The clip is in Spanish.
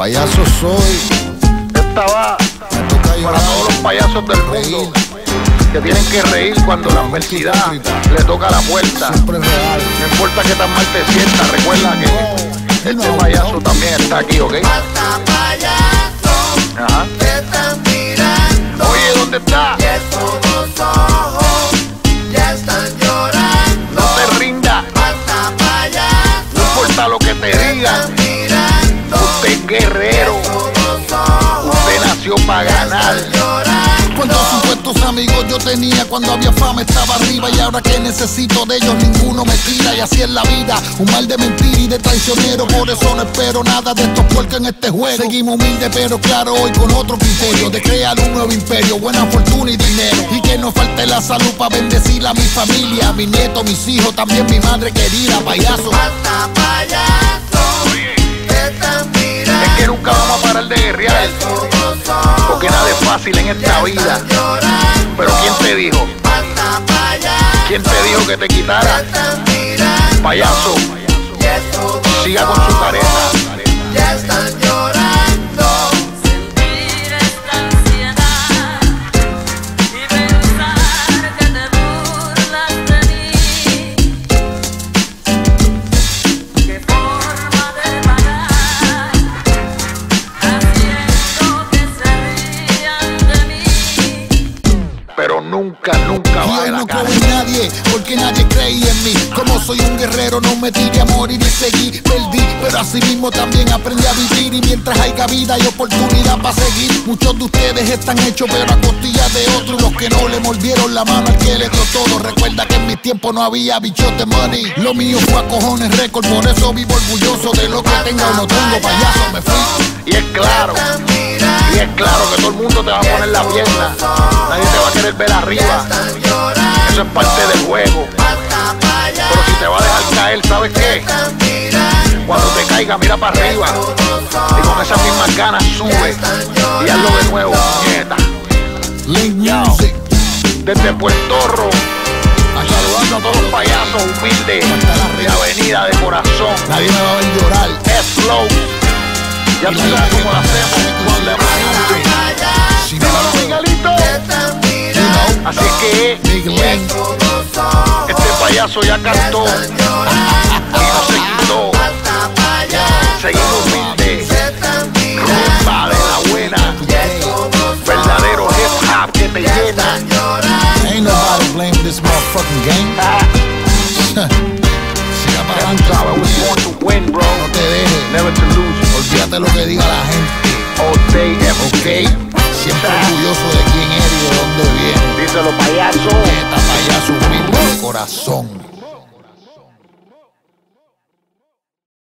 Payaso soy. Esta va para todos los payasos del mundo que tienen que reír cuando la adversidad le toca la puerta. Siempre real. No importa que tan mal te sientas, recuerda que este payaso también está aquí, ¿ok? Hasta payaso, Ajá. te están mirando. Oye, ¿dónde está? Y esos ojos ya están llorando. No te rindas, Hasta payaso, no importa lo que te te digan. están mirando. Usted es guerrero, Esos ojos usted nació para ya ganar. están llorando. ¿Cuántos supuestos amigos yo tenía cuando había fama? Estaba arriba y ahora que necesito de ellos ninguno me tira. Y así es la vida, un mal de mentira y de traicionero. Por eso no espero nada de estos puercos en este juego. Seguimos humildes pero claro, hoy con otro criterio de crear un nuevo imperio, buena fortuna y dinero. Y que no falte la salud para bendecir a mi familia, a mis nietos, mis hijos, también mi madre querida. Payaso, Hasta payaso, te están mirando. Es que nunca vamos a parar de guerrear, Esos ojos porque nada es fácil en esta vida. están llorando. Pero ¿quién te dijo? Hasta payaso, ¿Quién te dijo que te te quitara? están mirando. Payaso, Y esos siga con su careta. ya están llorando. Sentir esta ansiedad y pensar que te burlas de mí. Qué forma de pagar, haciendo que se rían de mí. Pero nunca, nunca y va hoy de la no cara. creo en nadie, porque nadie creía en mí. Como soy un guerrero no me tiré a morir y seguí, perdí, pero así mismo también aprendí a vivir. Y mientras haya vida y oportunidad para seguir, muchos de ustedes están hechos pero a costillas de otros. Y los que no le mordieron la mano al que le dio todo. Recuerda que en mi tiempo no había bichote money, lo mío fue a cojones récord. Por eso vivo orgulloso de lo que tenga o no tengo. Payaso, me fui. Y es claro que todo el mundo te va a poner la pierna. Nadie te va a querer ver arriba. Eso es parte del juego. Pero si te va a dejar caer, ¿sabes qué? Cuando te caiga, mira para arriba. Y con esas mismas ganas sube. Y hazlo de nuevo, nieta. Link Music. Desde Puerto Rico, saludando a todos los payasos humildes de Avenida de Corazón. Nadie me va a ver llorar. S-Flow. Ya tú sabes cómo lo hacemos con The Music. Si Dímelo, no, Miguelito. you know, Así es que Big Link. este payaso ya cantó y no se quitó. Seguimos humildes, rumba de la buena, verdadero hip hop que te llena. Ain't nobody blaming this motherfucking game. Siga para Ya tú sabes, adelante, we want to win, bro. no te dejes. Never to lose. Olvídate lo que diga la gente. All day, every day. Siempre orgulloso de quién eres y de dónde vienes. Díselo, payaso. Neta, payaso humilde de corazón.